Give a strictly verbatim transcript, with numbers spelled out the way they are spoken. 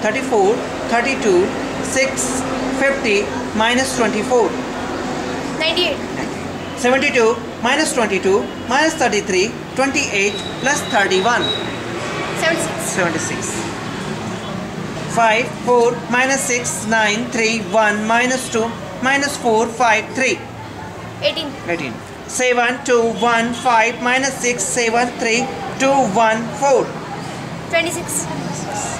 thirty-four, thirty-two, six, fifty, minus twenty-four. ninety-eight. seventy-two, minus twenty-two, minus thirty-three, twenty-eight, plus thirty-one. seventy-six. seventy-six. five, four, minus six, nine, three, one, minus two, minus four, five, three. eighteen. eighteen. seven, two, one, five, minus six, seven, three, two, one, four. twenty-six.